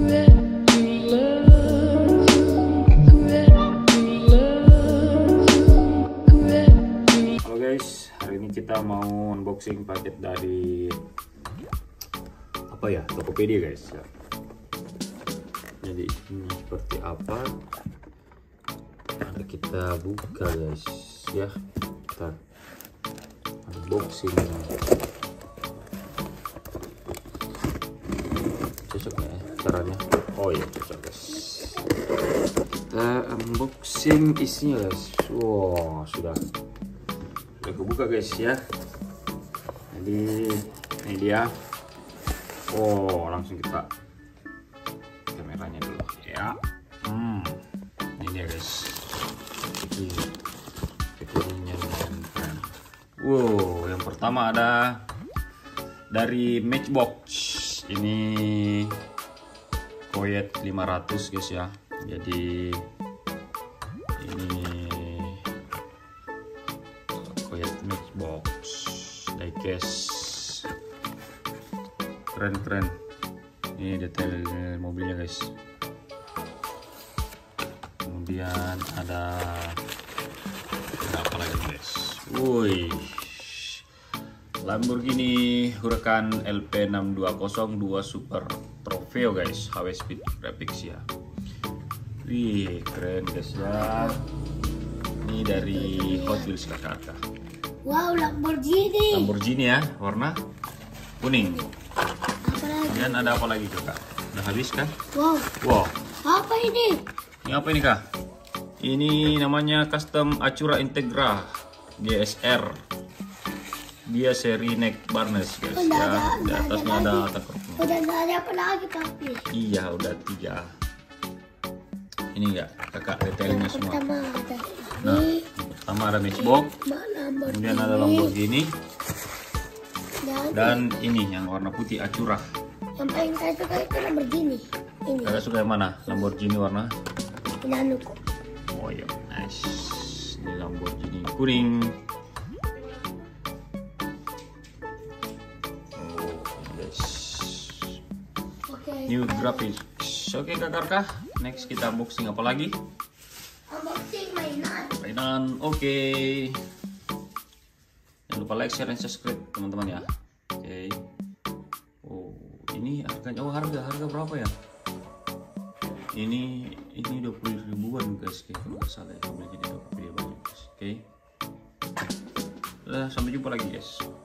Halo guys, hari ini kita mau unboxing paket dari apa ya, Tokopedia guys ya. Jadi ini seperti apa? Ada kita buka guys ya. Kita unboxing. Cocok ya caranya? Oh iya cocok guys. Kita unboxing isinya guys. Wow, sudah kebuka guys ya. Jadi ini dia. Oh, langsung kita kameranya dulu ya. Ini dia guys. Ini keren. Wow, yang pertama ada dari Matchbox. Ini Koyet 500 guys ya. Jadi ini Koyet Matchbox diecast, keren. Ini detail mobilnya guys. Kemudian ada apa lagi guys? Woi, Lamborghini Huracan LP6202 Super Trofeo guys, HW Speed Graphics ya. Wih, keren guys ya. Ini dari Hot Wheels kakak. Wow, Lamborghini Ya, warna kuning. Apalagi? Dan ada apa lagi kakak? Udah habis kan? Wow. Apa ini? Ini apa ini kak? Ini namanya Custom Acura Integra DSR. Dia seri neck barnes guys ya. Di atasnya ada takutnya. Udah nggak ada apa lagi papi? Iya, udah 3. Ini enggak kakak detailnya semua. Nah, pertama ada Matchbox, kemudian ada Lamborghini, dan ini yang warna putih Acura. Yang paling saya suka itu Lamborghini. Ini. Kakak suka yang mana? Lamborghini warna? Ini anuku. Oh iya, nice. Ini Lamborghini kuning. Oh, yes. Oke. New graphics. Oke kakak, next kita unboxing apa lagi? Unboxing mainan. Oke. Jangan lupa like, share, dan subscribe teman-teman ya. Oke. Oh, ini harganya. Oh, harga berapa ya? Ini 20 ribuan guys, kalau nggak salah ya. Jadi 20 ribuan guys. Oke. Sampai jumpa lagi guys.